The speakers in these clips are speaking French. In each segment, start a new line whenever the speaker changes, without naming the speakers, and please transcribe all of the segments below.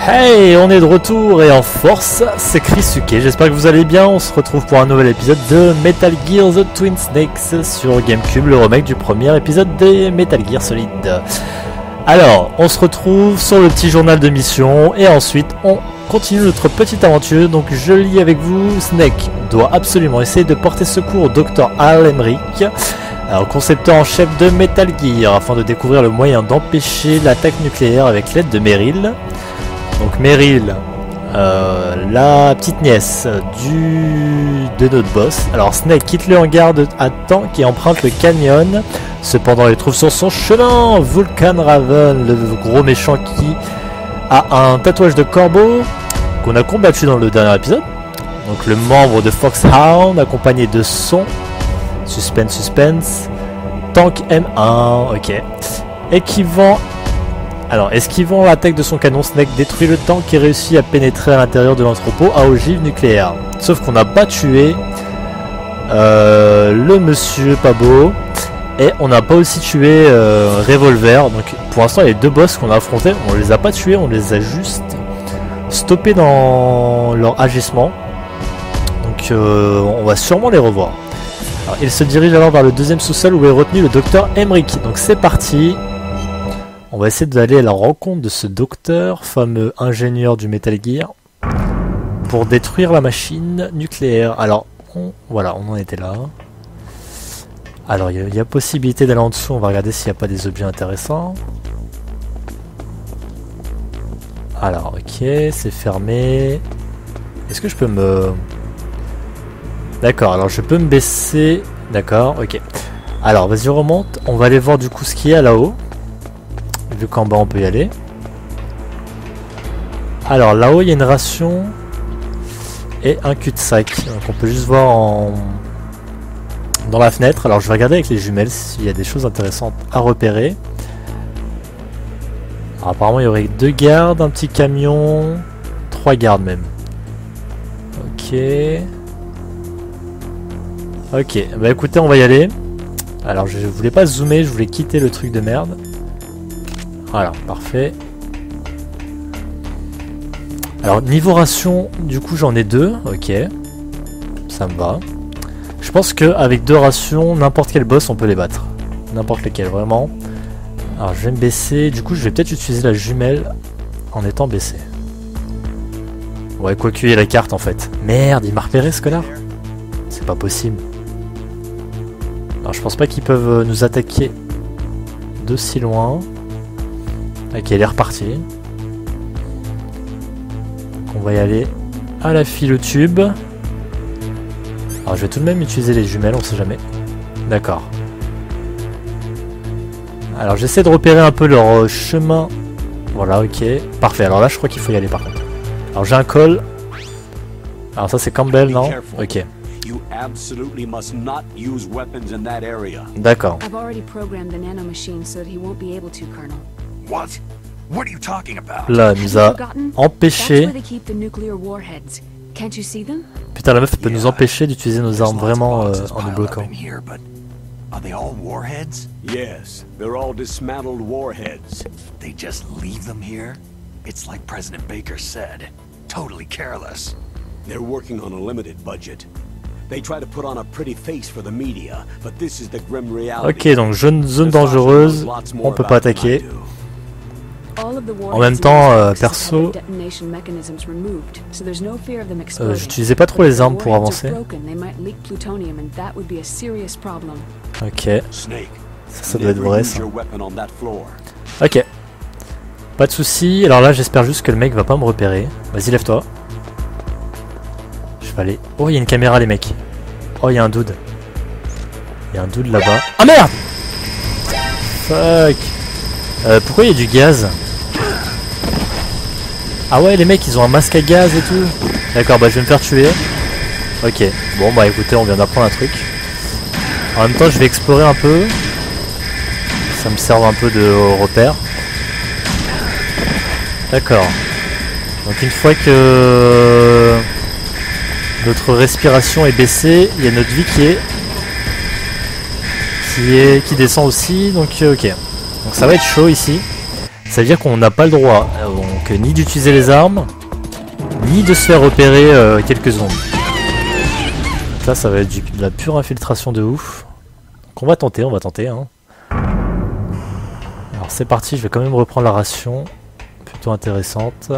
Hey, on est de retour et en force, c'est Krisuke. J'espère que vous allez bien. On se retrouve pour un nouvel épisode de Metal Gear The Twin Snakes sur GameCube, le remake du premier épisode des Metal Gear Solid. Alors, on se retrouve sur le petit journal de mission et ensuite on continue notre petite aventure. Donc je lis avec vous, Snake doit absolument essayer de porter secours au Dr Al Emmerich, concepteur en chef de Metal Gear, afin de découvrir le moyen d'empêcher l'attaque nucléaire avec l'aide de Meryl. Donc Meryl, la petite nièce de notre boss. Alors Snake quitte le hangar à tank et emprunte le canyon. Cependant il trouve sur son chemin Vulcan Raven, le gros méchant qui a un tatouage de corbeau qu'on a combattu dans le dernier épisode. Donc le membre de Foxhound accompagné de son suspense tank M1, ok. Esquivant l'attaque de son canon, Snake détruit le tank et réussit à pénétrer à l'intérieur de l'entrepôt à ogive nucléaire. Sauf qu'on n'a pas tué le monsieur pas beau et on n'a pas aussi tué Revolver. Donc pour l'instant les deux boss qu'on a affrontés, on les a pas tués, on les a juste stoppés dans leur agissement. Donc on va sûrement les revoir. Alors, il se dirige alors vers le deuxième sous-sol où est retenu le docteur Emmerich. Donc c'est parti. On va essayer d'aller à la rencontre de ce docteur, fameux ingénieur du Metal Gear, pour détruire la machine nucléaire. Alors, voilà, on en était là. Alors, il y a possibilité d'aller en dessous, on va regarder s'il n'y a pas des objets intéressants. Alors, ok, c'est fermé. Est-ce que je peux me... D'accord, alors je peux me baisser... D'accord, ok. Alors, vas-y, on remonte. On va aller voir du coup ce qu'il y a là-haut. Vu qu'en bas on peut y aller. Alors là-haut il y a une ration et un cul-de-sac. Donc on peut juste voir dans la fenêtre. Alors je vais regarder avec les jumelles s'il y a des choses intéressantes à repérer. Alors, apparemment il y aurait 2 gardes, un petit camion, 3 gardes même. Ok. Ok, bah écoutez on va y aller. Alors je voulais pas zoomer, je voulais quitter le truc de merde. Voilà, parfait. Alors, niveau ration, du coup, j'en ai 2. Ok. Ça me va. Je pense qu'avec 2 rations, n'importe quel boss, on peut les battre. N'importe lequel, vraiment. Alors, je vais me baisser. Du coup, je vais peut-être utiliser la jumelle en étant baissé. Ouais, quoique, il y a la carte, en fait. Merde, il m'a repéré, ce connard. C'est pas possible. Alors, je pense pas qu'ils peuvent nous attaquer de si loin. Ok, elle est repartie. Donc on va y aller à la file au tube. Alors je vais tout de même utiliser les jumelles, on sait jamais. D'accord. Alors j'essaie de repérer un peu leur chemin. Voilà, ok. Parfait, alors là je crois qu'il faut y aller par contre. Alors j'ai un call. Alors ça c'est Campbell, non? Ok. D'accord. Là, elle nous a empêché. Putain, la meuf peut nous empêcher d'utiliser nos armes vraiment en nous bloquant.
Are they all warheads? Yes, they're all dismantled warheads. They just leave them here? It's like President Baker said, totally careless. They're working on a limited budget. They try to put on a pretty face for the media, but this is the grim reality.
Ok, donc zone dangereuse, on peut pas attaquer. En même temps, perso, j'utilisais pas trop les armes pour avancer. Ok, ça doit être vrai ça. Ok, pas de soucis. Alors là j'espère juste que le mec va pas me repérer. Vas-y, lève-toi. Je vais aller... Oh, il y a une caméra les mecs. Oh, il y a un dude. Il y a un dude là-bas. Ah merde. Fuck. Pourquoi il y a du gaz? Ah ouais, les mecs ils ont un masque à gaz et tout. D'accord, bah je vais me faire tuer. Ok, bon bah écoutez, on vient d'apprendre un truc. En même temps je vais explorer un peu. Ça me sert un peu de repère. D'accord. Donc une fois que notre respiration est baissée, il y a notre vie qui descend aussi. Donc ok. Donc ça va être chaud ici. Ça veut dire qu'on n'a pas le droit donc ni d'utiliser les armes, ni de se faire repérer quelques secondes. Donc là ça va être de la pure infiltration de ouf. Donc on va tenter hein. Alors c'est parti, je vais quand même reprendre la ration. Plutôt intéressante.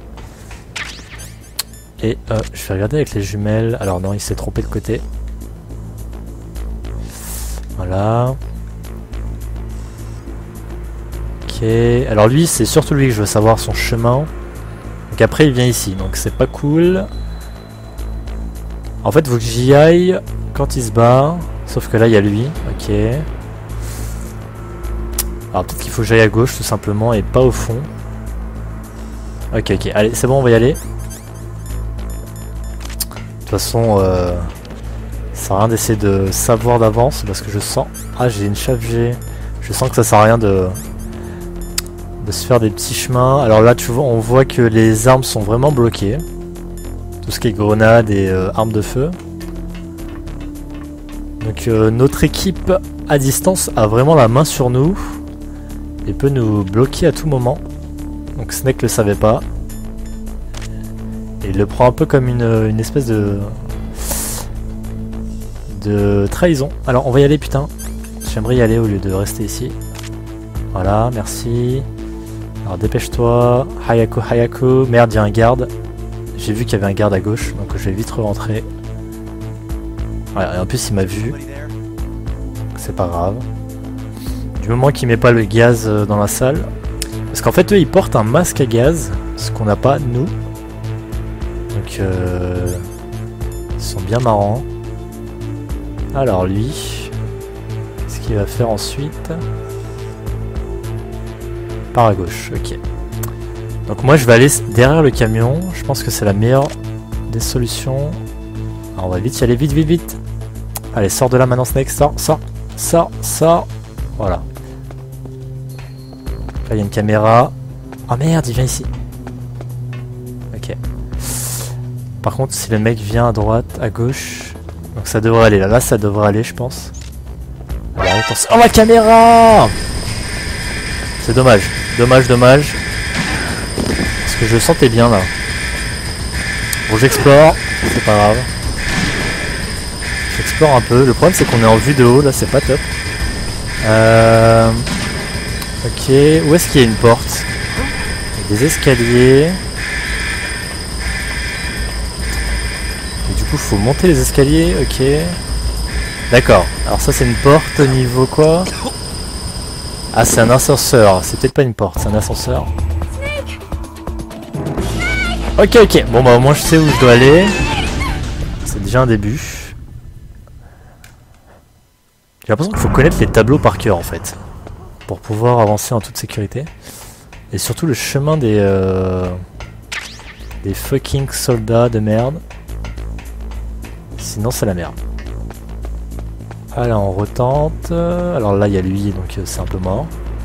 Et je vais regarder avec les jumelles. Alors non, il s'est trompé de côté. Voilà. Ok. Alors lui, c'est surtout lui que je veux savoir son chemin. Donc après, il vient ici. Donc c'est pas cool. En fait, il faut que j'y aille quand il se bat. Sauf que là, il y a lui. Ok. Alors peut-être qu'il faut que j'aille à gauche tout simplement et pas au fond. Ok, ok. Allez, c'est bon, on va y aller. De toute façon, ça sert à rien d'essayer de savoir d'avance parce que je sens... Ah, j'ai une chape G. Je sens que ça sert à rien de se faire des petits chemins. Alors là, tu vois, on voit que les armes sont vraiment bloquées. Tout ce qui est grenades et armes de feu. Donc notre équipe à distance a vraiment la main sur nous et peut nous bloquer à tout moment. Donc Snake le savait pas. Et il le prend un peu comme une espèce de trahison. Alors on va y aller, putain. J'aimerais y aller au lieu de rester ici. Voilà, merci. Alors dépêche-toi. Hayako, Hayako. Merde, il y a un garde. J'ai vu qu'il y avait un garde à gauche, donc je vais vite rentrer. Voilà, et en plus il m'a vu. C'est pas grave. Du moment qu'il met pas le gaz dans la salle. Parce qu'en fait eux ils portent un masque à gaz, ce qu'on n'a pas nous. Donc ils sont bien marrants. Alors lui, ce qu'il va faire ensuite, par à gauche, ok. Donc moi je vais aller derrière le camion, je pense que c'est la meilleure des solutions. Alors on va vite y aller, vite, vite, vite. Allez, sors de là maintenant Snake, sors, sors, sors, sors. Voilà. Là il y a une caméra. Oh merde, il vient ici. Ok. Par contre si le mec vient à droite, à gauche, donc ça devrait aller, là ça devrait aller je pense. Alors, attention. Oh la caméra! C'est dommage, dommage, dommage. Parce que je le sentais bien là. Bon j'explore, c'est pas grave. J'explore un peu, le problème c'est qu'on est en vue de haut là, c'est pas top. Ok, où est-ce qu'il y a une porte? Des escaliers. Et du coup faut monter les escaliers, ok. D'accord, alors ça c'est une porte niveau quoi? Ah c'est un ascenseur, c'est peut-être pas une porte, c'est un ascenseur. Ok ok, bon bah au moins je sais où je dois aller. C'est déjà un début. J'ai l'impression qu'il faut connaître les tableaux par cœur en fait. Pour pouvoir avancer en toute sécurité. Et surtout le chemin des fucking soldats de merde. Sinon c'est la merde. Allez on retente. Alors là il y a lui donc c'est un peu mort.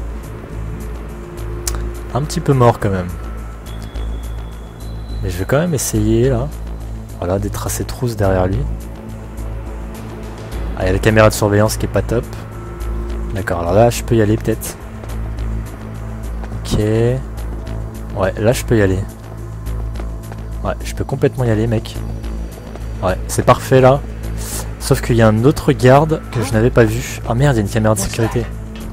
Un petit peu mort quand même. Mais je vais quand même essayer là. Voilà, des tracés trousses derrière lui. Ah, il y a la caméra de surveillance qui est pas top. D'accord, alors là je peux y aller peut-être. Ok. Ouais, là je peux y aller. Ouais, je peux complètement y aller mec. Ouais, c'est parfait là. Sauf qu'il y a un autre garde que je n'avais pas vu. Ah merde, il y a une caméra de sécurité.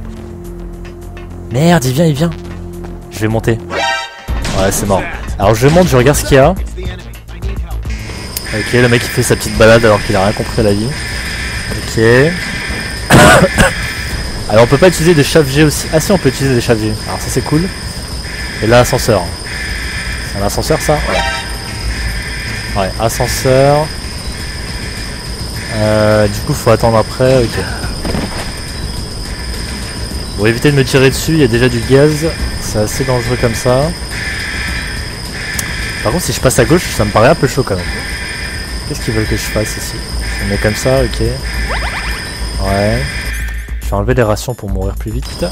Merde, il vient, il vient. Je vais monter. Ouais, c'est mort. Alors je monte, je regarde ce qu'il y a. Ok, le mec il fait sa petite balade alors qu'il a rien compris à la vie. Ok. Alors on peut pas utiliser des chaves G aussi. Ah si, on peut utiliser des chaves G. Alors ça c'est cool. Et là ascenseur. C'est un ascenseur ça? Ouais. Ouais, ascenseur. Du coup faut attendre après, ok. Pour éviter de me tirer dessus, il y a déjà du gaz. C'est assez dangereux comme ça. Par contre si je passe à gauche, ça me paraît un peu chaud quand même. Qu'est-ce qu'ils veulent que je fasse ici? Je me mets comme ça, ok. Ouais. Je vais enlever les rations pour mourir plus vite.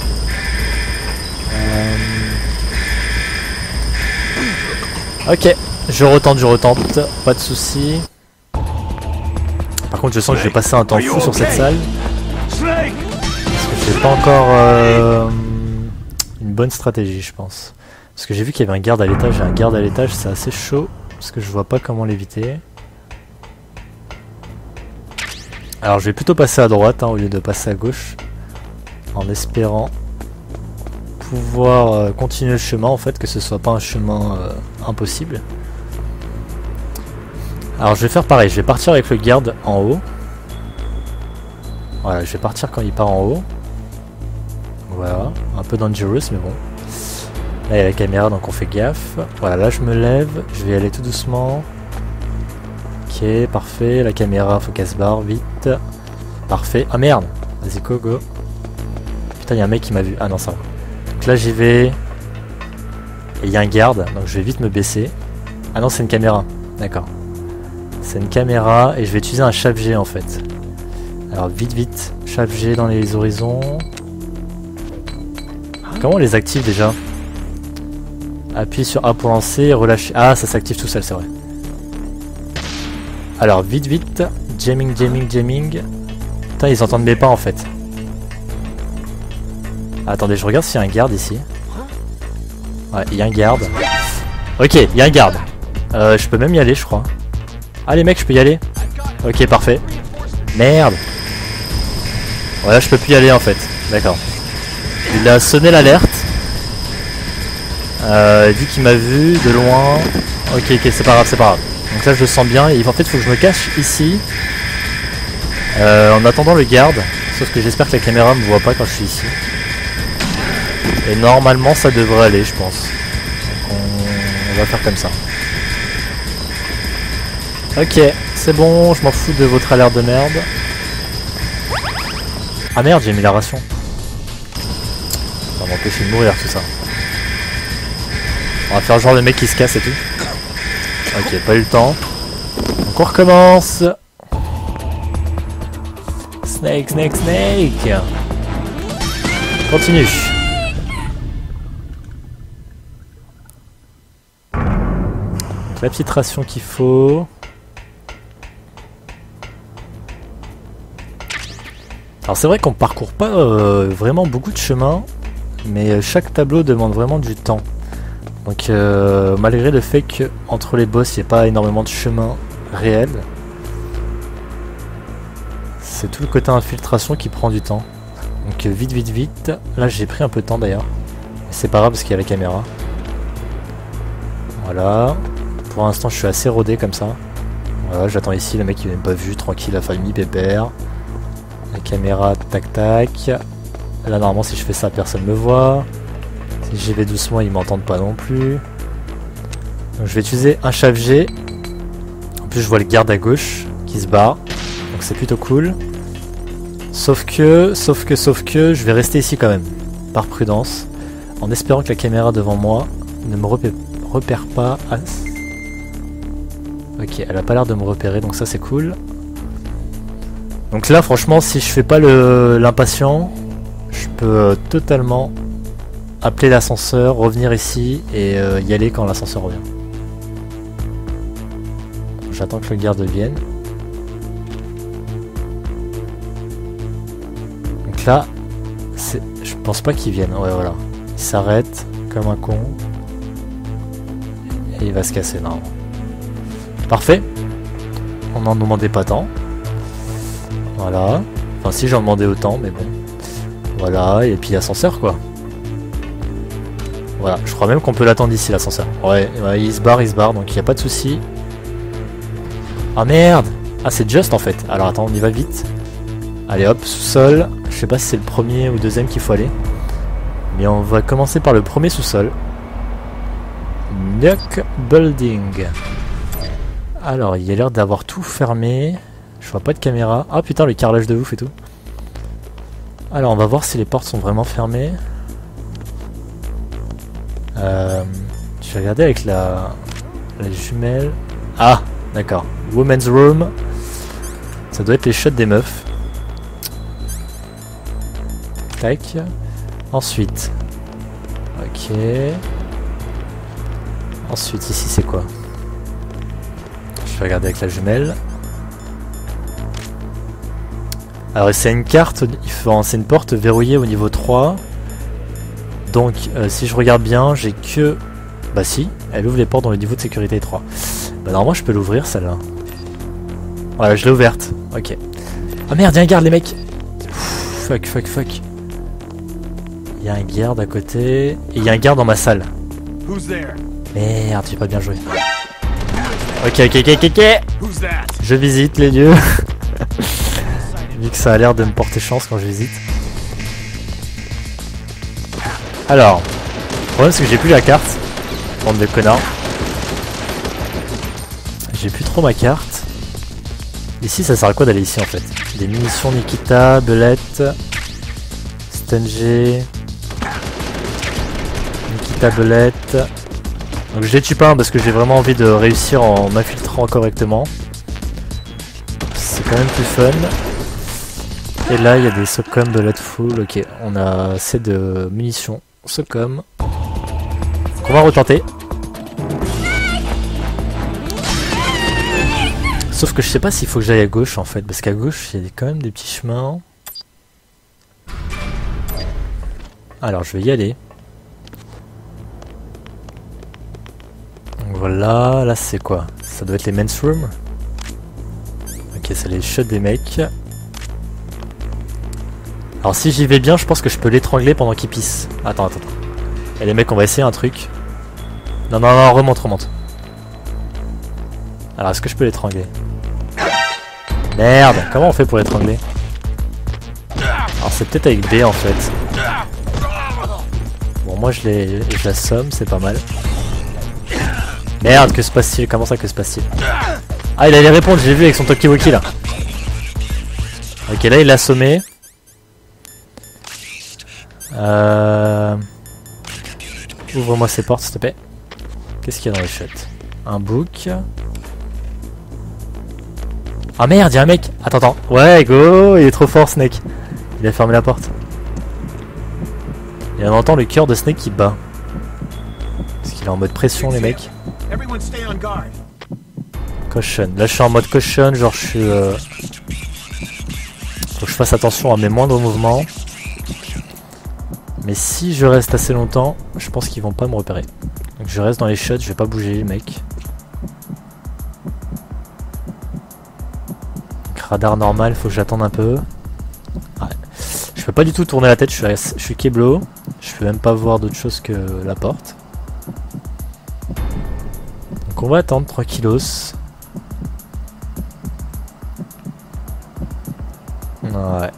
Ok, je retente, pas de soucis. Par contre je sens que je vais passer un temps fou sur cette salle. Parce que j'ai pas encore une bonne stratégie, je pense. Parce que j'ai vu qu'il y avait un garde à l'étage, et un garde à l'étage, c'est assez chaud, parce que je vois pas comment l'éviter. Alors je vais plutôt passer à droite, hein, au lieu de passer à gauche, en espérant pouvoir continuer le chemin, en fait, que ce soit pas un chemin impossible. Alors je vais faire pareil, je vais partir avec le garde en haut. Voilà, je vais partir quand il part en haut. Voilà, un peu dangerous mais bon. Là il y a la caméra donc on fait gaffe. Voilà, là je me lève, je vais aller tout doucement. Ok, parfait, la caméra faut qu'elle se barre vite. Parfait, ah merde. Vas-y go go. Putain il y a un mec qui m'a vu, ah non ça va. Donc là j'y vais. Et il y a un garde, donc je vais vite me baisser. Ah non c'est une caméra, d'accord. C'est une caméra et je vais utiliser un chape G en fait. Alors vite, chape G dans les horizons. Comment on les active déjà? Appuie sur A pour lancer, relâcher. Ah ça s'active tout seul c'est vrai. Alors vite, jamming. Putain ils entendent mes pas en fait. Attendez je regarde s'il y a un garde ici. Ouais il y a un garde. Ok il y a un garde. Je peux même y aller je crois. Ah les mecs je peux y aller. Ok parfait. Merde. Voilà je peux plus y aller en fait. D'accord. Il a sonné l'alerte. Vu qu'il m'a vu de loin. Ok c'est pas grave. Donc là je le sens bien et en fait il faut que je me cache ici. En attendant le garde. Sauf que j'espère que la caméra me voit pas quand je suis ici. Et normalement ça devrait aller je pense. Donc on va faire comme ça. Ok, c'est bon, je m'en fous de votre alerte de merde. Ah merde, j'ai mis la ration. Ça va m'empêcher de mourir tout ça. On va faire genre le mec qui se casse et tout. Ok, pas eu le temps. Donc on recommence. Snake. Continue. Donc la petite ration qu'il faut. Alors c'est vrai qu'on parcourt pas vraiment beaucoup de chemin, mais chaque tableau demande vraiment du temps. Donc malgré le fait que entre les boss il n'y a pas énormément de chemin réel, c'est tout le côté infiltration qui prend du temps. Donc vite. Là j'ai pris un peu de temps d'ailleurs, mais c'est pas grave parce qu'il y a la caméra. Voilà. Pour l'instant je suis assez rodé comme ça. Voilà, j'attends ici, le mec il m'a même pas vu, tranquille, la famille, pépère. La caméra, tac. Là normalement si je fais ça personne me voit. Si j'y vais doucement ils m'entendent pas non plus. Donc je vais utiliser un chape G. En plus je vois le garde à gauche qui se barre. Donc c'est plutôt cool. Sauf que je vais rester ici quand même. Par prudence. En espérant que la caméra devant moi ne me repère pas. Ah. Ok, elle a pas l'air de me repérer donc ça c'est cool. Donc là franchement si je fais pas l'impatient, je peux totalement appeler l'ascenseur, revenir ici et y aller quand l'ascenseur revient. J'attends que le garde vienne. Donc là, je pense pas qu'il vienne. Ouais voilà. Il s'arrête comme un con. Et il va se casser normalement. Parfait. On n'en demandait pas tant. Voilà. Enfin si j'en demandais autant mais bon. Voilà. Et puis ascenseur quoi. Voilà. Je crois même qu'on peut l'attendre ici l'ascenseur. Ouais, il se barre donc il n'y a pas de souci. Ah merde. Ah c'est Just en fait. Alors attends on y va vite. Allez hop sous-sol. Je sais pas si c'est le premier ou le deuxième qu'il faut aller. Mais on va commencer par le premier sous-sol. Nuke Building. Alors il y a l'air d'avoir tout fermé. Je vois pas de caméra. Ah putain le carrelage de ouf et tout. Alors on va voir si les portes sont vraiment fermées. Je vais regarder avec la jumelle. Ah d'accord. Women's Room. Ça doit être les shots des meufs. Tac. Ensuite. Ok. Ensuite ici c'est quoi? Je vais regarder avec la jumelle. Alors c'est une carte, c'est une porte verrouillée au niveau 3. Donc si je regarde bien, j'ai que... Bah si, elle ouvre les portes dans le niveau de sécurité 3. Bah normalement je peux l'ouvrir celle-là. Voilà, je l'ai ouverte. Ok. Ah merde, y'a un garde les mecs. Fuck. Il y a un garde à côté. Et il y a un garde dans ma salle. Merde, j'ai pas bien joué. Ok. Je visite les lieux. Vu que ça a l'air de me porter chance quand je visite. Alors, le problème c'est que j'ai plus la carte. Bande de connards. J'ai plus trop ma carte. Ici ça sert à quoi d'aller ici en fait? Des munitions Nikita, belette, Stengé, Nikita belette. Donc je les tue pas parce que j'ai vraiment envie de réussir en m'infiltrant correctement. C'est quand même plus fun. Et là il y a des Socom belette full. Ok, on a assez de munitions Socom. On va retenter. Sauf que je sais pas s'il faut que j'aille à gauche en fait, parce qu'à gauche il y a quand même des petits chemins. Alors je vais y aller. Donc voilà, là c'est quoi? Ça doit être les men's room. Ok, c'est les shots des mecs. Alors si j'y vais bien, je pense que je peux l'étrangler pendant qu'il pisse. Attends. Et les mecs, on va essayer un truc. Non, remonte. Alors est-ce que je peux l'étrangler? Merde, comment on fait pour l'étrangler? Alors c'est peut-être avec B en fait. Bon, moi je l'assomme, c'est pas mal. Merde, que se passe-t-il? Comment ça, que se passe-t-il? Ah, il allait répondre, j'ai vu avec son talkie-walkie là. Ok, là il l'a assommé. Ouvre-moi ces portes s'il te plaît. Qu'est-ce qu'il y a dans les shots? Un book. Ah merde, y'a un mec. Attends. Ouais, go, il est trop fort Snake. Il a fermé la porte. Et on entend le cœur de Snake qui bat. Parce qu'il est en mode pression les mecs. Caution. Là je suis en mode caution, genre je suis... Faut que je fasse attention à mes moindres mouvements. Mais si je reste assez longtemps, je pense qu'ils vont pas me repérer. Donc je reste dans les shots, je vais pas bouger les mecs. Donc, radar normal, faut que j'attende un peu. Ouais. Je peux pas du tout tourner la tête, je suis keblo. Je peux même pas voir d'autre chose que la porte. Donc on va attendre tranquillos. Ouais.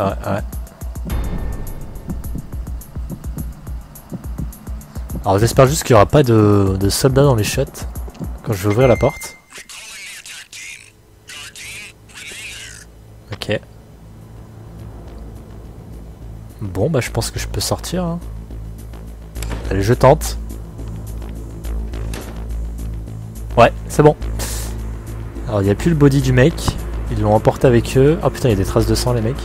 Alors j'espère juste qu'il n'y aura pas de soldats dans les shots quand je vais ouvrir la porte. Ok. Bon bah je pense que je peux sortir. Hein. Allez, je tente. Ouais, c'est bon. Alors il n'y a plus le body du mec. Ils l'ont emporté avec eux. Oh putain, il y a des traces de sang les mecs.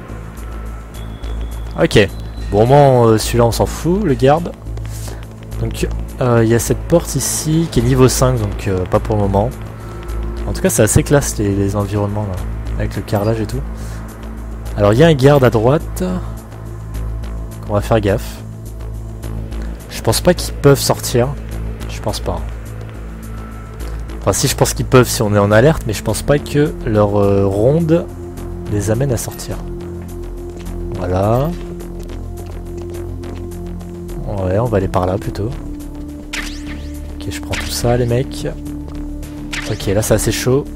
Ok. Bon au moins celui-là on s'en fout, le garde. Donc il y a cette porte ici qui est niveau 5, donc pas pour le moment. En tout cas c'est assez classe les environnements là, avec le carrelage et tout. Alors il y a un garde à droite. On va faire gaffe. Je pense pas qu'ils peuvent sortir. Je pense pas. Enfin si, je pense qu'ils peuvent si on est en alerte, mais je pense pas que leur ronde les amène à sortir. Voilà. Ouais, on va aller par là plutôt. Ok, je prends tout ça les mecs. Ok, là c'est assez chaud.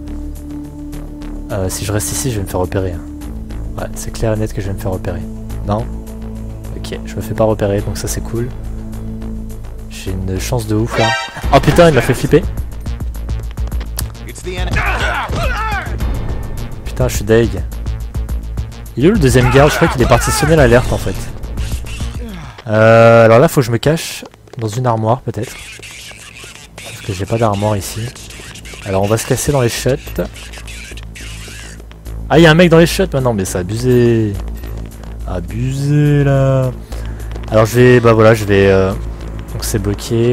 Si je reste ici, je vais me faire repérer. Ouais, c'est clair et net que je vais me faire repérer. Non? Ok, je me fais pas repérer, donc ça c'est cool. J'ai une chance de ouf là. Oh putain, il m'a fait flipper. Putain, je suis deg. Il est où le deuxième garde? Je crois qu'il est parti sonner l'alerte en fait. Alors là faut que je me cache dans une armoire peut-être. Parce que j'ai pas d'armoire ici. Alors on va se casser dans les shots. Ah, il y a un mec dans les shots maintenant, mais c'est abusé. Abusé là. Alors je vais, bah voilà, je vais... Donc c'est bloqué.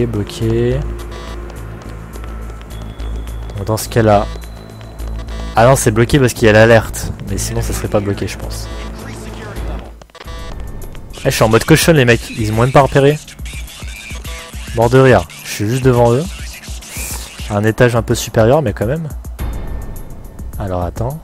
Donc dans ce cas là... Ah non, c'est bloqué parce qu'il y a l'alerte. Mais sinon ça serait pas bloqué je pense. je suis en mode cochon les mecs, ils m'ont même pas repéré. Mort de rire, je suis juste devant eux. À un étage un peu supérieur mais quand même. Alors attends.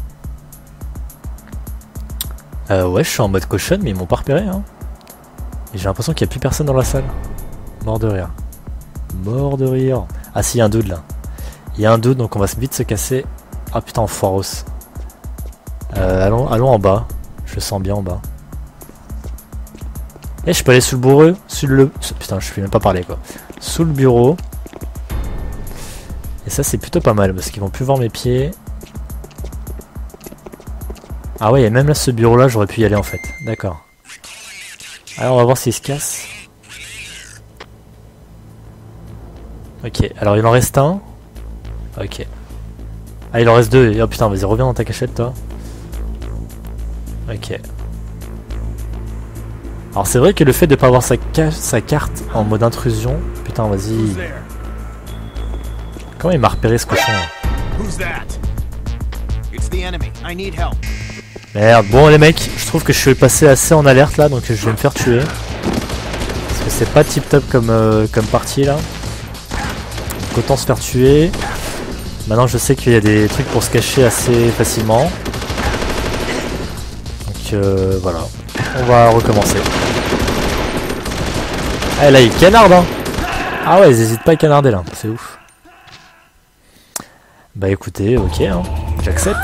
Ouais, je suis en mode cochon mais ils m'ont pas repéré hein. Et j'ai l'impression qu'il n'y a plus personne dans la salle. Mort de rire. Mort de rire. Ah si, il y a un dude là. Il y a un dude donc on va vite se casser. Ah putain, foiros. Allons en bas. Je le sens bien en bas. Eh, je peux aller sous le bureau. Putain, je peux même pas parler quoi. Sous le bureau. Et ça c'est plutôt pas mal parce qu'ils vont plus voir mes pieds. Ah ouais, et même là ce bureau là j'aurais pu y aller en fait. D'accord. Alors on va voir s'il se casse. Ok, alors il en reste un. Ok. Ah il en reste deux. Oh putain, vas-y reviens dans ta cachette toi. Ok. Alors c'est vrai que le fait de pas avoir sa carte en mode intrusion. Putain vas-y. Comment il m'a repéré ce cochon là? Merde, bon les mecs, je trouve que je suis passé assez en alerte là, donc je vais me faire tuer. Parce que c'est pas tip top comme partie là. Donc autant se faire tuer. Maintenant je sais qu'il y a des trucs pour se cacher assez facilement. Donc voilà, on va recommencer. Ah là il canarde hein. Ah ouais ils hésitent pas à canarder là, c'est ouf. Bah écoutez, ok hein, j'accepte.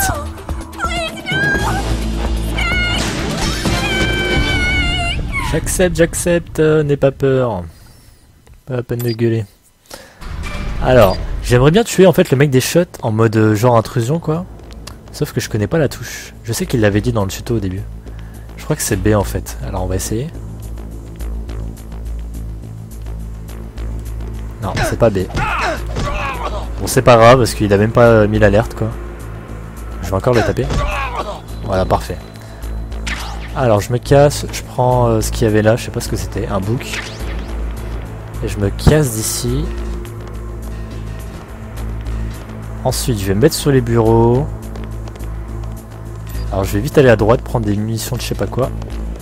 J'accepte, n'aie pas peur. Pas la peine de gueuler. Alors, j'aimerais bien tuer en fait le mec des shots en mode genre intrusion quoi. Sauf que je connais pas la touche. Je sais qu'il l'avait dit dans le tuto au début. Je crois que c'est B en fait. Alors on va essayer. Non, c'est pas B. Bon c'est pas grave parce qu'il a même pas mis l'alerte quoi. Je vais encore le taper. Voilà, parfait. Alors je me casse, je prends ce qu'il y avait là, je sais pas ce que c'était, un book. Et je me casse d'ici. Ensuite je vais me mettre sur les bureaux. Alors je vais vite aller à droite prendre des munitions de je sais pas quoi.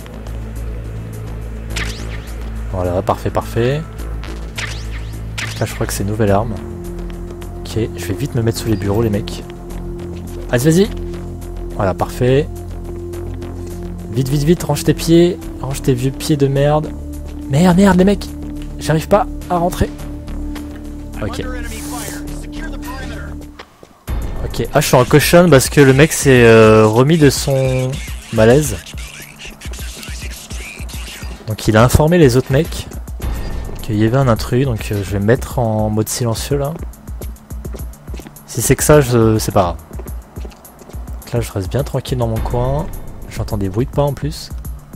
Voilà, parfait, parfait. Là je crois que c'est une nouvelle arme. Ok, je vais vite me mettre sous les bureaux les mecs. Vas-y, vas-y. Voilà, parfait. Vite, vite, vite, range tes pieds. Range tes vieux pieds de merde. Merde, merde, les mecs. J'arrive pas à rentrer. Ok. Ok. Ah, je suis en cochon parce que le mec s'est remis de son malaise. Donc il a informé les autres mecs qu'il y avait un intrus. Donc je vais me mettre en mode silencieux là. Si c'est que ça, c'est pas grave. Donc là, je reste bien tranquille dans mon coin. J'entends des bruits de pas en plus.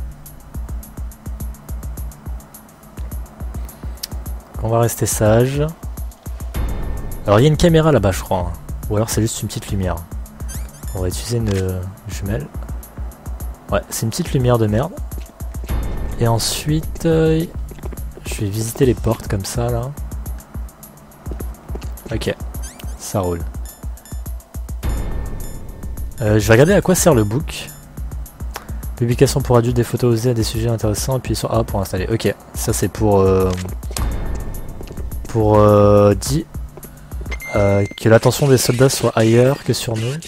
On va rester sage. Alors il y a une caméra là-bas je crois. Ou alors c'est juste une petite lumière. On va utiliser une jumelle. Ouais, c'est une petite lumière de merde. Et ensuite, je vais visiter les portes comme ça là. Ok, ça roule. Je vais regarder à quoi sert le book. Publication pour adultes, des photos osées à des sujets intéressants, puis sur A pour installer. Ok, ça c'est pour dire que l'attention des soldats soit ailleurs que sur nous.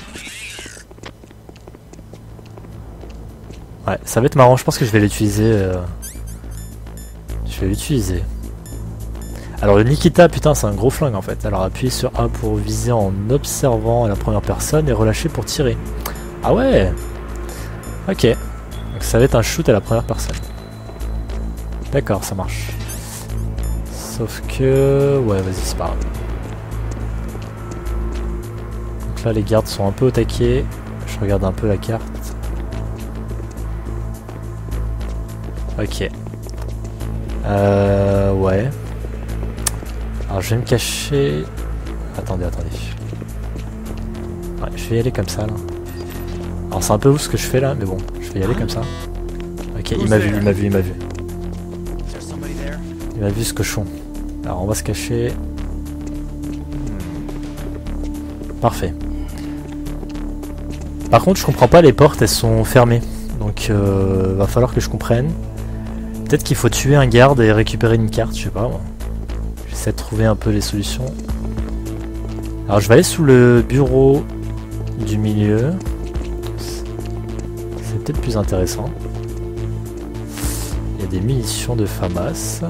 Ouais, ça va être marrant, je pense que je vais l'utiliser. Je vais l'utiliser. Alors le Nikita, putain, c'est un gros flingue en fait. Alors appuyez sur A pour viser en observant à la première personne et relâcher pour tirer. Ah ouais. Ok. Donc ça va être un shoot à la première personne. D'accord, ça marche. Sauf que... ouais, vas-y, c'est pas grave. Donc là, les gardes sont un peu au taquet. Je regarde un peu la carte. Ok. Ouais. Alors je vais me cacher... Attendez. Ouais, je vais y aller comme ça là. Alors c'est un peu ouf ce que je fais là, mais bon, je vais y aller comme ça. Ok, il m'a vu. Il m'a vu ce cochon. Alors on va se cacher. Parfait. Par contre je comprends pas, les portes elles sont fermées. Donc Donc va falloir que je comprenne. Peut-être qu'il faut tuer un garde et récupérer une carte, je sais pas. J'essaie de trouver un peu les solutions. Alors je vais aller sous le bureau du milieu. C'est peut-être plus intéressant. Il y a des munitions de FAMAS.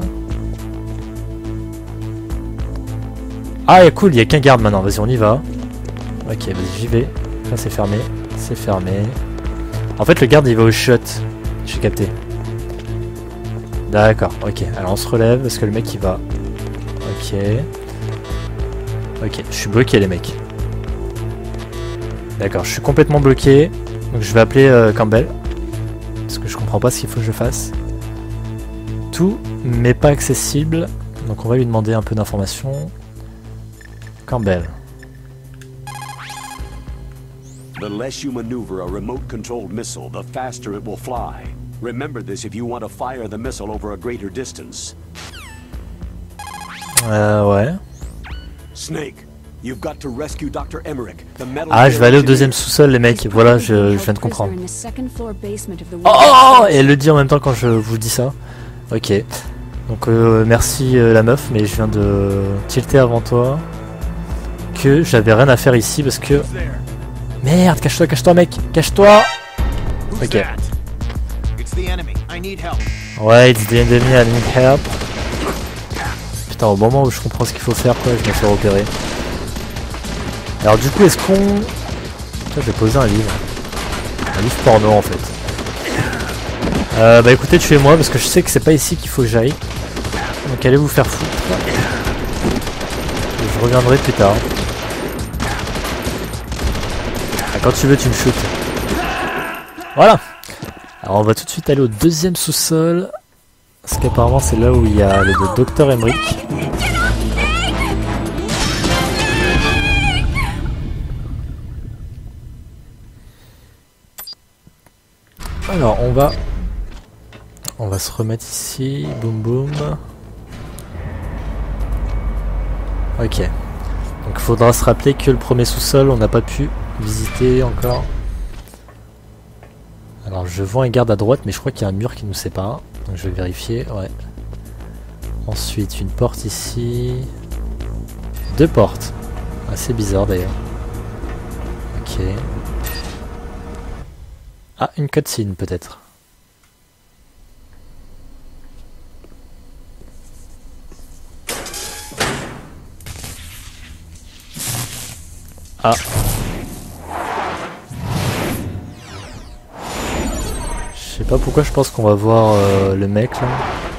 Ah cool, il n'y a qu'un garde maintenant, vas-y on y va. Ok, vas-y j'y vais. Là c'est fermé, c'est fermé. En fait le garde il va au shot, j'ai capté. D'accord, ok, alors on se relève parce que le mec il va. Ok. Ok, je suis bloqué les mecs. D'accord, je suis complètement bloqué. Donc je vais appeler Campbell. Parce que je comprends pas ce qu'il faut que je fasse. Tout mais pas accessible. Donc on va lui demander un peu d'informations. Campbell.
The less you maneuver a remote-controlled missile, the faster it will fly. Remember this if you want to fire the missile over a greater distance.
Ouais.
Snake, you've got to rescue Dr. Emmerich.
Ah, je vais aller au deuxième sous-sol, les mecs. Voilà, je viens de comprendre. Oh, et elle le dit en même temps quand je vous dis ça. Ok. Donc merci la meuf, mais je viens de tilter avant toi. Que j'avais rien à faire ici parce que... Merde, cache-toi mec, cache-toi. Ok. Ouais, it's the enemy, I need help. Putain, au moment où je comprends ce qu'il faut faire, quoi, je me fais repérer. Alors du coup, est-ce qu'on... Tiens, je vais poser un livre. Un livre porno en fait. Bah écoutez, tuez-moi parce que je sais que c'est pas ici qu'il faut que j'aille. Donc allez vous faire foutre. Et je reviendrai plus tard. Quand tu veux, tu me shootes. Voilà. Alors on va tout de suite aller au deuxième sous-sol. Parce qu'apparemment c'est là où il y a le Dr. Emmerich. Alors on va se remettre ici. Boum boum. Ok. Donc il faudra se rappeler que le premier sous-sol on n'a pas pu visiter encore. Alors je vois un garde à droite mais je crois qu'il y a un mur qui nous sépare. Donc je vais vérifier, ouais. Ensuite une porte ici. Deux portes. Assez bizarre d'ailleurs. Ok. Ah, une cutscene peut-être. Ah. Je sais pas pourquoi je pense qu'on va voir le mec là.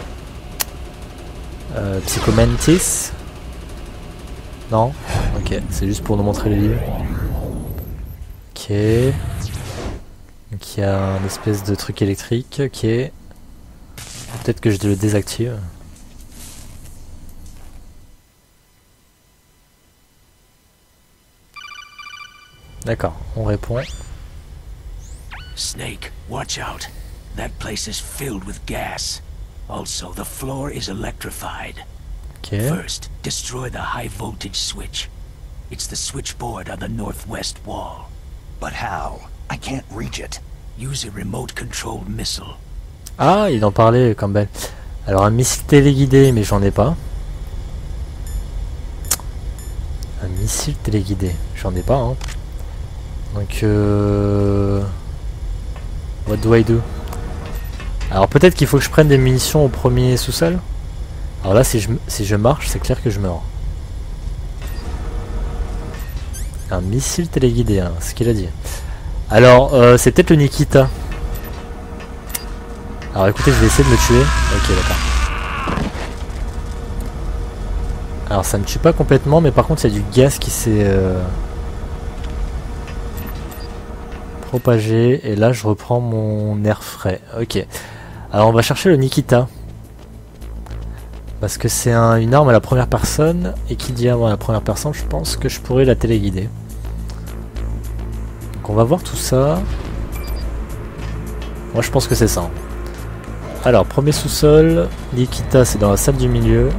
Psychomantis. Non? Ok, c'est juste pour nous montrer le livre. Ok. Donc il y a un espèce de truc électrique. Ok. Peut-être que je le désactive. D'accord, on répond.
Snake, watch out. That place is filled with gas. Also, the floor is electrified.
Okay.
First, destroy the high voltage switch. It's the switchboard on the northwest wall.
But how? I can't reach it.
Use a remote-controlled missile.
Ah, il en parlait, Campbell. Alors, un missile téléguidé, mais j'en ai pas. Un missile téléguidé, j'en ai pas, hein. Donc, what do I do? Alors, peut-être qu'il faut que je prenne des munitions au premier sous-sol. Alors là, si je marche, c'est clair que je meurs. Un missile téléguidé, hein, c'est ce qu'il a dit. Alors, c'est peut-être le Nikita. Alors écoutez, je vais essayer de me tuer. Ok, d'accord. Alors ça me tue pas complètement, mais par contre il y a du gaz qui s'est propagé. Et là je reprends mon air frais. Ok. Alors on va chercher le Nikita. Parce que c'est une arme à la première personne. Et qui dit arme à la première personne, je pense que je pourrais la téléguider. Donc on va voir tout ça. Moi je pense que c'est ça. Alors, premier sous-sol, Nikita c'est dans la salle du milieu.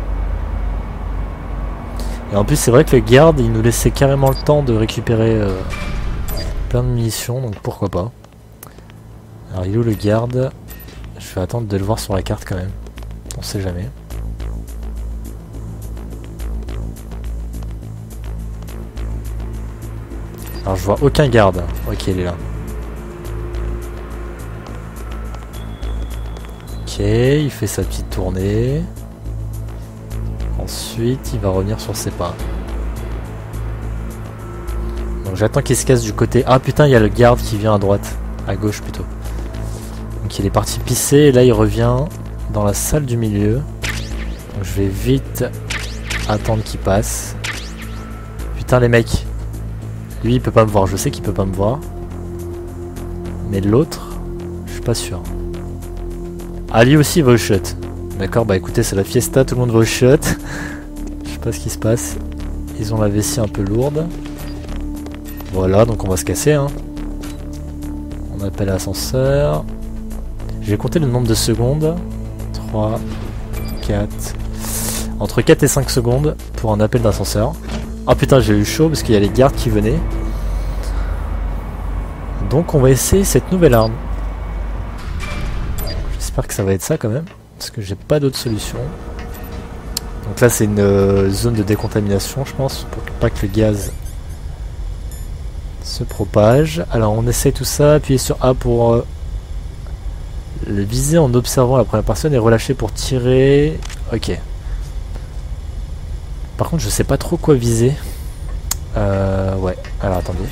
Et en plus c'est vrai que le garde il nous laissait carrément le temps de récupérer plein de munitions, donc pourquoi pas. Alors il est où le garde? Je vais attendre de le voir sur la carte quand même. On sait jamais. Alors je vois aucun garde. Ok, il est là. Ok, il fait sa petite tournée. Ensuite, il va revenir sur ses pas. Donc j'attends qu'il se casse du côté. Ah putain, il y a le garde qui vient à droite. À gauche plutôt. Donc il est parti pisser et là il revient dans la salle du milieu. Donc je vais vite attendre qu'il passe. Putain les mecs. Lui il peut pas me voir, je sais qu'il peut pas me voir. Mais l'autre, je suis pas sûr. Ah lui aussi il va au shot. D'accord, bah écoutez c'est la fiesta, tout le monde va au shot. Je sais pas ce qui se passe. Ils ont la vessie un peu lourde. Voilà, donc on va se casser hein. On appelle l'ascenseur. J'ai compté le nombre de secondes. 3, 4... Entre 4 et 5 secondes pour un appel d'ascenseur. Ah putain, j'ai eu chaud parce qu'il y a les gardes qui venaient. Donc on va essayer cette nouvelle arme. J'espère que ça va être ça quand même. Parce que j'ai pas d'autre solution. Donc là c'est une zone de décontamination je pense. Pour pas que le gaz se propage. Alors on essaye tout ça. Appuyez sur A pour le viser en observant la première personne et relâcher pour tirer. Ok. Par contre je sais pas trop quoi viser. Ouais. Alors attendez.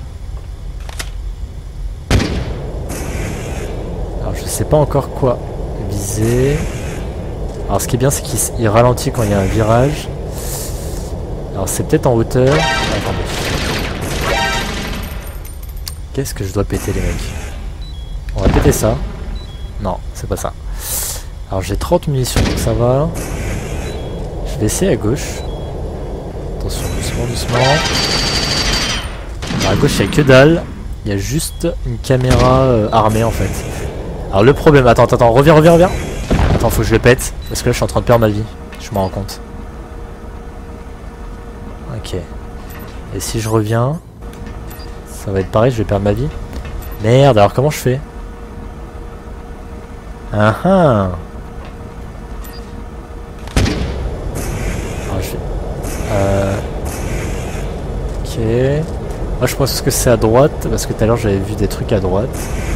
Alors je sais pas encore quoi viser. Alors ce qui est bien c'est qu'il ralentit quand il y a un virage. Alors c'est peut-être en hauteur. Attendez. Qu'est-ce que je dois péter les mecs? On va péter ça. Non, c'est pas ça. Alors j'ai 30 munitions donc ça va. Je vais essayer à gauche. Attention, doucement, doucement. Alors à gauche il n'y a que dalle. Il y a juste une caméra armée en fait. Alors le problème, attends, reviens. Attends, faut que je le pète. Parce que là je suis en train de perdre ma vie. Je m'en rends compte. Ok. Et si je reviens, ça va être pareil, je vais perdre ma vie. Merde, alors comment je fais? Ah ah. Alors, ok. Moi je pense que c'est à droite, parce que tout à l'heure j'avais vu des trucs à droite.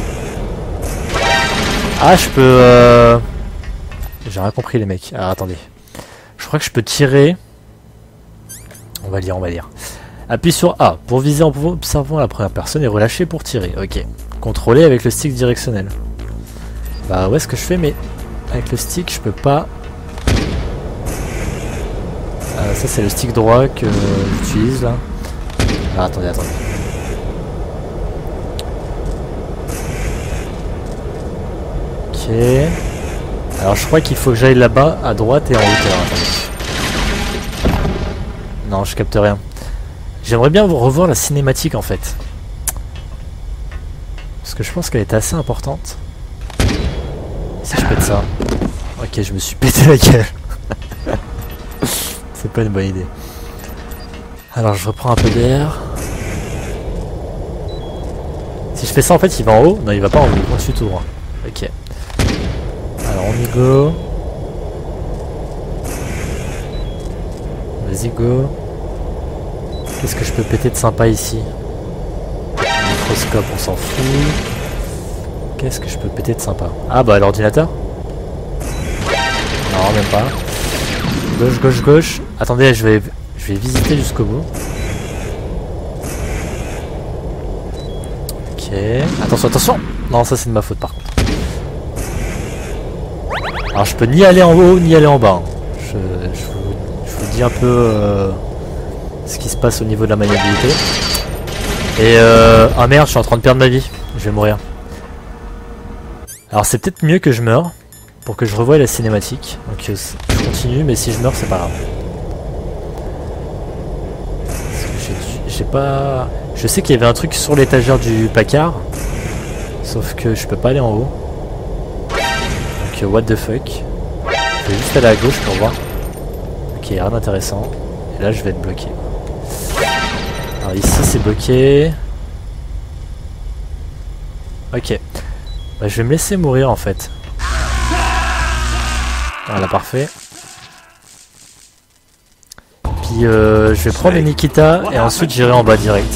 Ah je peux... J'ai rien compris les mecs. Alors attendez. Je crois que je peux tirer. On va lire. Appuie sur A pour viser en observant la première personne et relâcher pour tirer. Ok. Contrôler avec le stick directionnel. Bah ouais ce que je fais mais avec le stick je peux pas. Ça c'est le stick droit que j'utilise là. Ah, attendez. Ok. Alors je crois qu'il faut que j'aille là-bas à droite et en hauteur. Attendez. Non je capte rien. J'aimerais bien revoir la cinématique en fait. Parce que je pense qu'elle est assez importante. Si je pète ça. Ok, je me suis pété la gueule. C'est pas une bonne idée. Alors je reprends un peu d'air. Si je fais ça en fait il va en haut. Non il va pas en haut, il continue tout droit. Ok. Alors on y go. Vas-y go. Qu'est-ce que je peux péter de sympa ici? Microscope on s'en fout. Qu'est-ce que je peux péter de sympa? Ah bah l'ordinateur. Non même pas. Gauche. Attendez je vais visiter jusqu'au bout. Ok. Attention. Non ça c'est de ma faute par contre. Alors je peux ni aller en haut ni aller en bas. Je vous dis un peu ce qui se passe au niveau de la maniabilité. Et ah merde je suis en train de perdre ma vie. Je vais mourir. Alors c'est peut-être mieux que je meure pour que je revoie la cinématique. Donc je continue mais si je meurs c'est pas grave. J'ai pas... Je sais qu'il y avait un truc sur l'étagère du placard. Sauf que je peux pas aller en haut. Donc what the fuck. Je vais juste aller à gauche pour voir. Ok, rien d'intéressant. Et là je vais être bloqué. Alors ici c'est bloqué. Ok. Bah, je vais me laisser mourir en fait. Voilà, parfait. Puis je vais prendre les Nikita et ensuite j'irai en bas direct.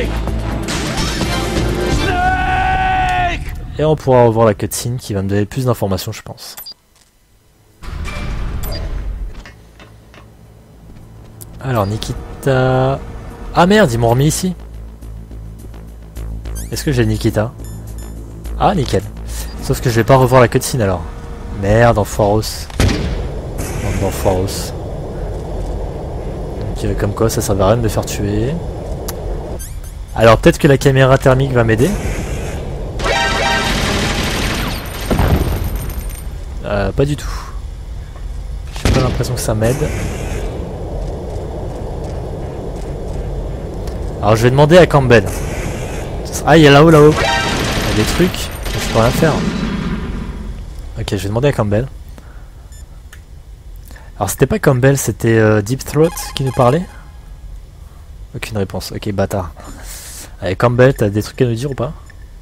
Et on pourra revoir la cutscene qui va me donner plus d'informations, je pense. Alors Nikita... Ah merde, ils m'ont remis ici. Est-ce que j'ai Nikita? Ah nickel. Sauf que je vais pas revoir la cutscene alors. Merde, enfoiros. Enfoiros. Donc comme quoi ça servait à rien de me faire tuer. Alors peut-être que la caméra thermique va m'aider. Pas du tout. J'ai pas l'impression que ça m'aide. Alors je vais demander à Campbell. Ah, il y a là-haut, là-haut. Il y a des trucs, je peux rien faire. Ok, je vais demander à Campbell. Alors c'était pas Campbell, c'était Deep Throat qui nous parlait. Aucune réponse, ok bâtard. Allez Campbell, t'as des trucs à nous dire ou pas?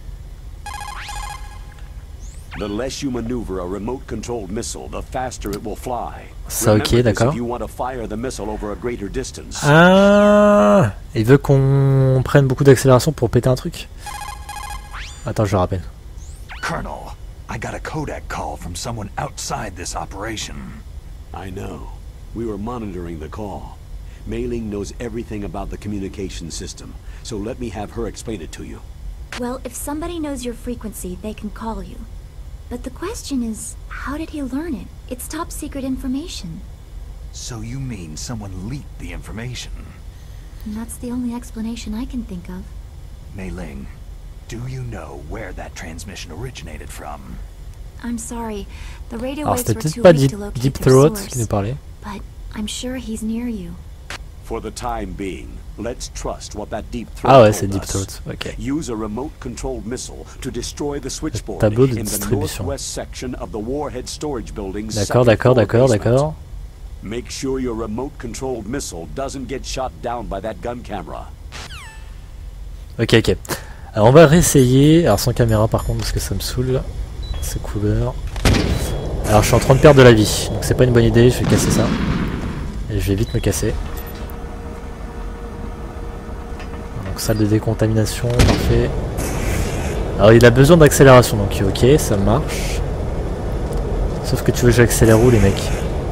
The less you maneuver a remote-controlled missile, the faster it will fly.
Ça ok, d'accord.
If you want to fire the missile over a greater distance.
Ah, il veut qu'on prenne beaucoup d'accélération pour péter un truc. Attends, je le rappelle.
Colonel, I got a Kodak call from someone outside this operation.
I know. We were monitoring the call. Mei Ling knows everything about the communication system, so let me have her explain it to you.
Well, if somebody knows your frequency, they can call you. But the question is, how did he learn it? It's top secret information.
So you mean someone leaked the information?
And that's the only explanation I can think of.
Mei Ling, do you know where that transmission originated from?
I'm sorry, the radio
Alors
waves
c'était
were
peut-être
too
pas
weak to locate
Deep
their
Throat
source.
qui nous parlait.
But I'm sure he's near you.
For the time being, let's trust what that Deep Throat
Ah ouais,
told
c'est Deep
us.
Throat, ok.
Use a remote-controlled missile to destroy the switchboard
tableau de
in the
distribution.
northwest section of the warhead storage building's
D'accord,
second
d'accord,
floor
d'accord,
basement.
d'accord.
Make sure your remote-controlled missile doesn't get shot down by that gun camera.
Ok, ok. Alors on va réessayer. Alors sans caméra par contre parce que ça me saoule. Ces couleurs. Alors je suis en train de perdre de la vie. Donc c'est pas une bonne idée, je vais casser ça. Et je vais vite me casser. Donc salle de décontamination, parfait. Alors il a besoin d'accélération, donc ok, ça marche. Sauf que tu veux que j'accélère où les mecs?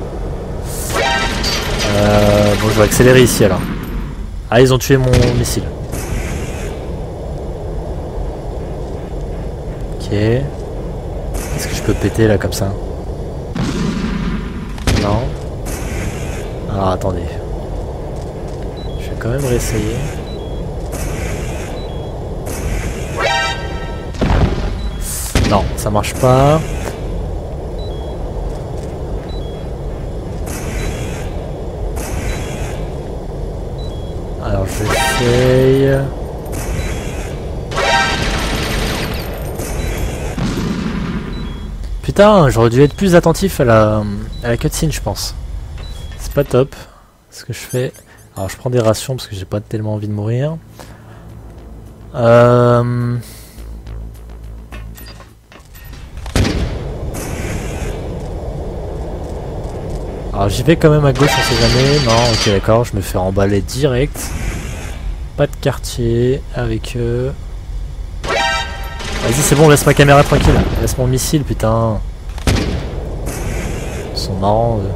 Bon je vais accélérer ici alors. Ah ils ont tué mon missile. Ok. Est-ce que je peux péter là comme ça? Non. Alors attendez. Je vais quand même réessayer. Non, ça marche pas. Alors j'essaye. Putain, j'aurais dû être plus attentif à la cutscene, je pense. C'est pas top ce que je fais. Alors je prends des rations parce que j'ai pas tellement envie de mourir. Alors j'y vais quand même à gauche, on sait jamais. Non, ok d'accord, je me fais emballer direct. Pas de quartier avec eux. Vas-y c'est bon, laisse ma caméra tranquille. Laisse mon missile, putain. Ils sont marrants eux.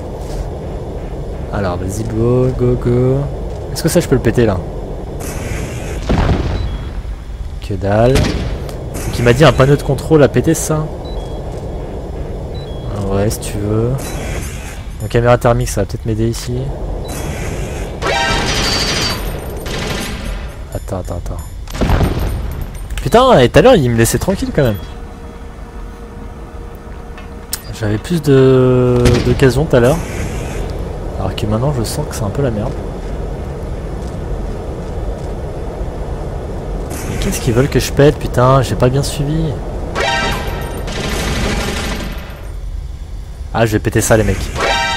Alors vas-y go, go, go. Est-ce que ça je peux le péter là? Que dalle. Donc il m'a dit un panneau de contrôle à péter ça. Ah ouais si tu veux. Donc caméra thermique ça va peut-être m'aider ici. Attends. Putain, et tout à l'heure il me laissait tranquille quand même. J'avais plus d'occasion tout à l'heure. Alors que maintenant je sens que c'est un peu la merde. Mais qu'est-ce qu'ils veulent que je pète, putain, j'ai pas bien suivi. Ah je vais péter ça les mecs.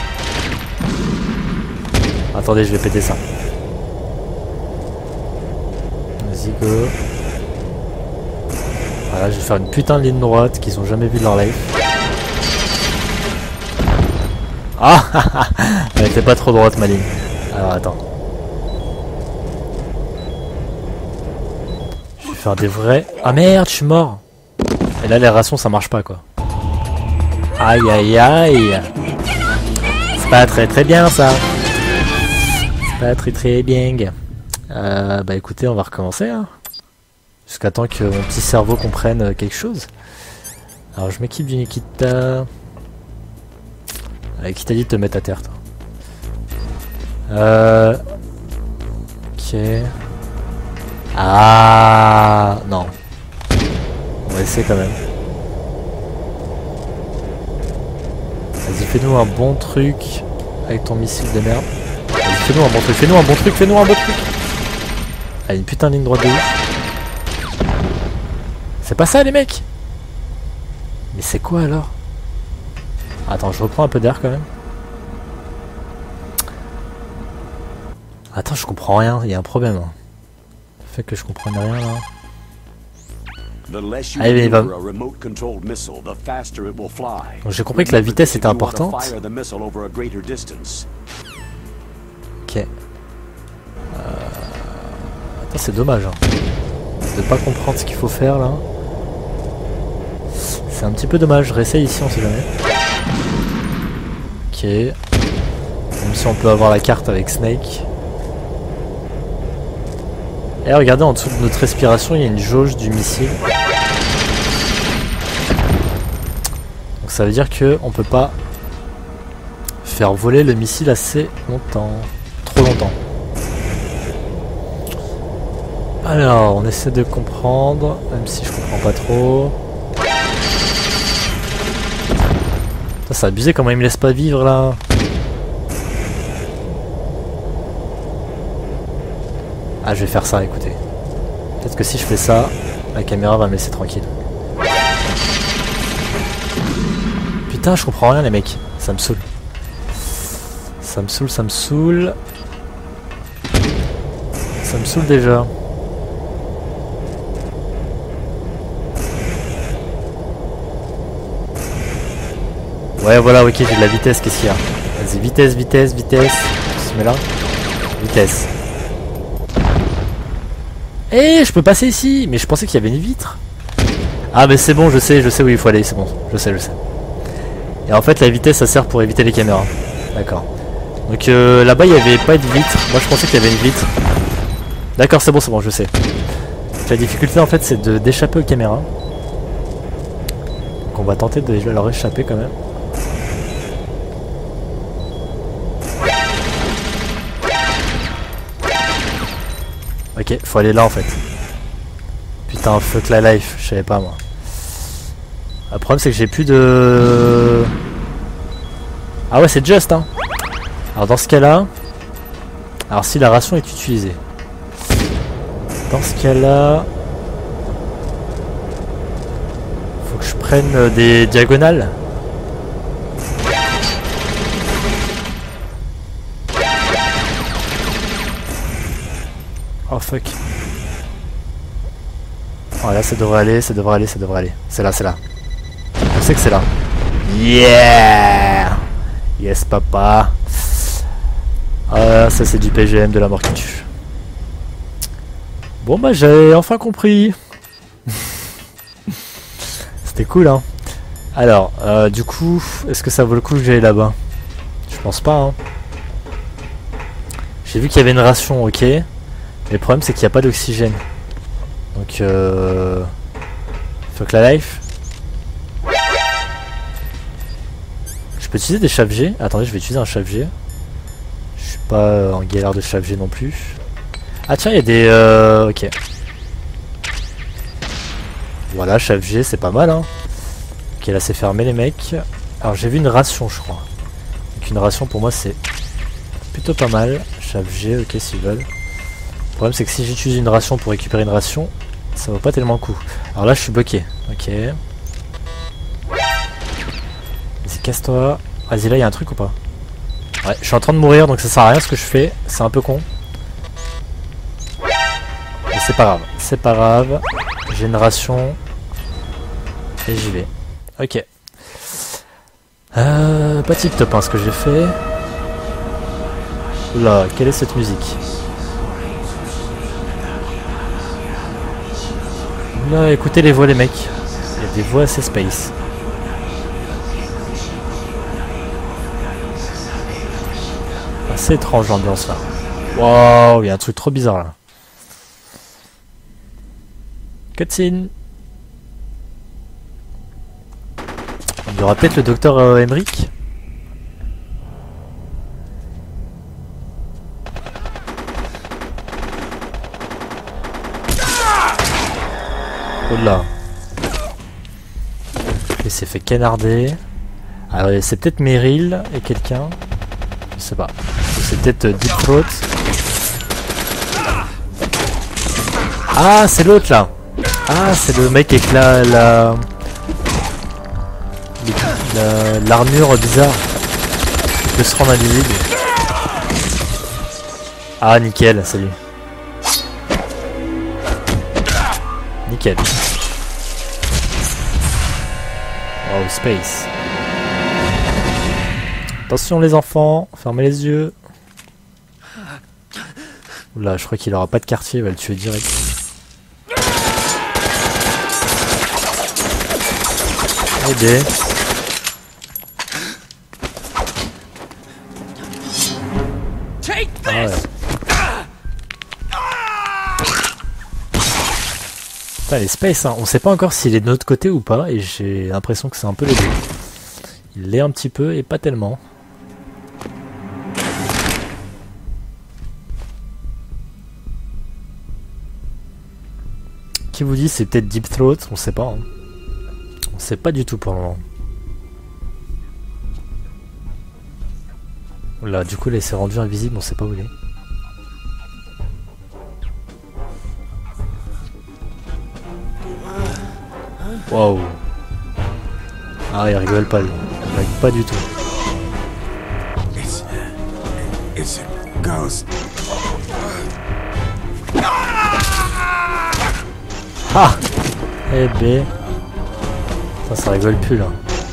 Attendez, je vais péter ça. Vas-y go. Voilà, je vais faire une putain de ligne droite qu'ils ont jamais vu de leur life. Ah, elle était pas trop droite ma ligne. Alors attends. Je vais faire des vrais... Ah merde, je suis mort. Et là les rations ça marche pas quoi. Aïe aïe aïe. C'est pas très bien ça. C'est pas très bien. Bah écoutez, on va recommencer hein. Jusqu'à temps que mon petit cerveau comprenne quelque chose. Alors je m'équipe du Nikita. Qui t'a dit de te mettre à terre toi? Ok. Ah non. On va essayer quand même. Vas-y, fais-nous un bon truc avec ton missile de merde. Vas-y, fais-nous un bon truc, fais-nous un bon truc, fais-nous un bon truc. Allez, une putain de ligne droite de ouf. C'est pas ça les mecs. Mais c'est quoi alors? Attends, je reprends un peu d'air quand même. Attends, je comprends rien, il y a un problème. Hein. Le fait que je comprenne rien là. Allez, il va... Donc j'ai compris que la vitesse était importante. Ok. Attends, c'est dommage hein, de pas comprendre ce qu'il faut faire là. C'est un petit peu dommage, je réessaye ici, on sait jamais. Ok. Même si on peut avoir la carte avec Snake. Et regardez, en dessous de notre respiration, il y a une jauge du missile. Donc ça veut dire que on peut pas faire voler le missile assez longtemps. Trop longtemps. Alors, on essaie de comprendre, même si je comprends pas trop. C'est abusé comment il me laisse pas vivre là. Ah, je vais faire ça, écoutez. Peut-être que si je fais ça, la caméra va me laisser tranquille. Putain, je comprends rien les mecs. Ça me saoule. Ça me saoule, ça me saoule. Ça me saoule déjà. Ouais, voilà, ok, j'ai de la vitesse, qu'est-ce qu'il y a? Vas-y, vitesse, vitesse, vitesse. On se met là. Vitesse. Eh, je peux passer ici. Mais je pensais qu'il y avait une vitre. Ah, mais c'est bon, je sais où il faut aller, c'est bon. Je sais. Et en fait, la vitesse, ça sert pour éviter les caméras. D'accord. Donc là-bas, il n'y avait pas de vitre. Moi, je pensais qu'il y avait une vitre. D'accord, c'est bon, je sais. Donc, la difficulté, en fait, c'est d'échapper aux caméras. Donc, on va tenter de leur échapper quand même. Ok, faut aller là en fait. Putain, fuck la life, je savais pas moi. Le problème c'est que j'ai plus de... Ah ouais, c'est juste hein. Alors dans ce cas là... Alors si la ration est utilisée. Dans ce cas là... Faut que je prenne des diagonales. Oh fuck. Oh là ça devrait aller. C'est là. Je sais que c'est là. Yeah. Yes papa. Ah ça c'est du PGM de la mort qui tue. Bon bah j'ai enfin compris. C'était cool hein. Alors du coup, est-ce que ça vaut le coup que j'aille là-bas? Je pense pas hein. J'ai vu qu'il y avait une ration, ok. Mais le problème c'est qu'il n'y a pas d'oxygène. Donc fuck la life. Je peux utiliser des chaves-G. Attendez, je vais utiliser un chaves-G. Je suis pas en galère de chaves-G non plus. Ah tiens, il y a des... ok. Voilà, chaves-G, c'est pas mal hein. Ok, là c'est fermé les mecs. Alors j'ai vu une ration je crois. Donc une ration pour moi c'est plutôt pas mal. Chaves-G, ok s'ils veulent. Le problème c'est que si j'utilise une ration pour récupérer une ration, ça vaut pas tellement le coup. Alors là je suis bloqué. Ok. Vas-y casse-toi. Vas-y là il y a un truc ou pas? Ouais, je suis en train de mourir donc ça sert à rien ce que je fais. C'est un peu con. Mais c'est pas grave. C'est pas grave. J'ai une ration. Et j'y vais. Ok. Pas tip top hein, ce que j'ai fait. Oula, quelle est cette musique? Là, écoutez les voix les mecs. Il y a des voix assez space. Assez étrange l'ambiance là. Waouh, il y a un truc trop bizarre là. Cutscene. Il y aura peut-être le docteur Emmerich. Oh là. Il s'est fait canarder. Alors c'est peut-être Meryl et quelqu'un. Je sais pas. C'est peut-être Deep Throat. Ah c'est l'autre là. Ah c'est le mec avec l'armure bizarre. Il peut se rendre invisible. Ah nickel, c'est lui. Nickel. Wow, space. Attention les enfants, fermez les yeux. Oula, je crois qu'il aura pas de quartier, il va le tuer direct. Aidez. Ah ouais. Putain, les space, hein. On sait pas encore s'il est de notre côté ou pas, et j'ai l'impression que c'est un peu les deux. Il l'est un petit peu et pas tellement. Qui vous dit c'est peut-être Deep Throat, on sait pas. Hein. On sait pas du tout pour le moment. Là, du coup, là, il s'est rendu invisible, on sait pas où il est. Waouh. Ah, il rigole pas, lui. Il rigole pas du tout.
It's a ghost.
Ah. Eh ben. Ça rigole plus, là.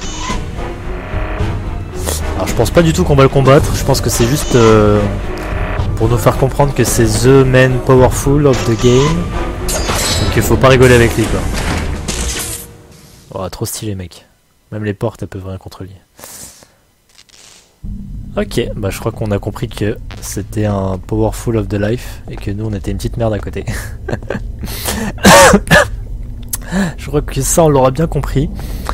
Alors, je pense pas du tout qu'on va le combattre. Je pense que c'est juste pour nous faire comprendre que c'est the man powerful of the game. Donc, il faut pas rigoler avec lui, quoi. Oh, trop stylé mec. Même les portes elles peuvent rien contre lui. Ok, bah je crois qu'on a compris que c'était un powerful of the life et que nous on était une petite merde à côté. Je crois que ça on l'aura bien compris.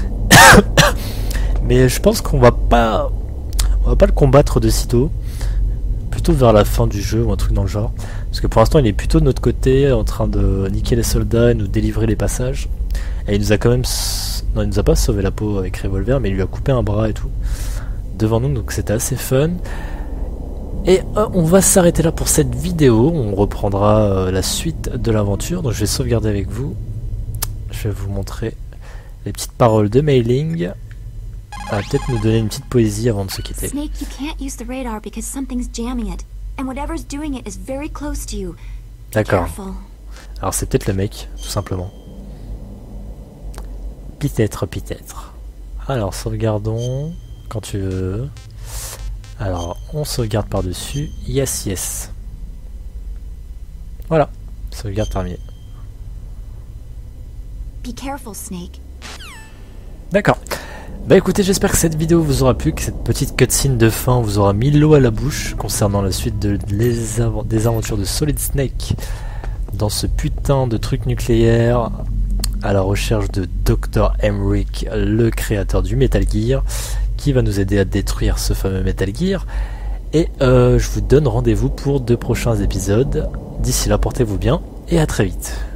Mais je pense qu'on va pas le combattre de sitôt. Plutôt vers la fin du jeu ou un truc dans le genre. Parce que pour l'instant il est plutôt de notre côté en train de niquer les soldats et nous délivrer les passages. Et il nous a quand même... Non, il nous a pas sauvé la peau avec revolver, mais il lui a coupé un bras et tout. Devant nous, donc c'était assez fun. Et on va s'arrêter là pour cette vidéo. On reprendra la suite de l'aventure. Donc je vais sauvegarder avec vous. Je vais vous montrer les petites paroles de Mei-Ling. Elle va peut-être nous donner une petite poésie avant de se quitter.
Snake, you can't use the radar because something's jamming it. And whatever's doing it is very close to you.
D'accord. Alors c'est peut-être le mec, tout simplement. Peut-être. Alors sauvegardons quand tu veux. Alors on sauvegarde par-dessus. Yes. Voilà, sauvegarde terminée.
Be careful, Snake.
D'accord. Bah écoutez, j'espère que cette vidéo vous aura plu, que cette petite cutscene de fin vous aura mis l'eau à la bouche concernant la suite des aventures de Solid Snake dans ce putain de truc nucléaire à la recherche de Dr. Emmerich, le créateur du Metal Gear, qui va nous aider à détruire ce fameux Metal Gear. Et je vous donne rendez-vous pour 2 prochains épisodes. D'ici là, portez-vous bien et à très vite.